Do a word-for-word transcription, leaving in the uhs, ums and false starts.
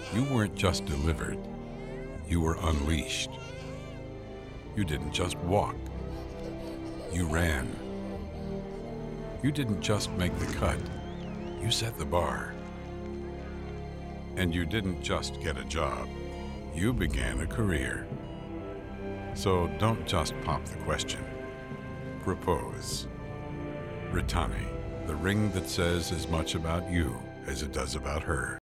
You weren't just delivered, you were unleashed. You didn't just walk, you ran. You didn't just make the cut, you set the bar. And you didn't just get a job, you began a career. So don't just pop the question. Propose. Ritani, the ring that says as much about you as it does about her.